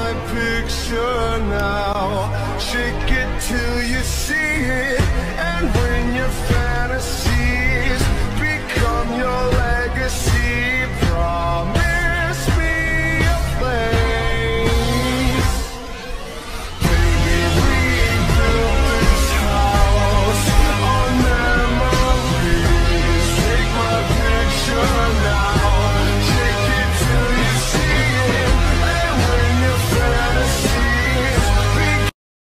my picture now. Shake it till you see it, and when you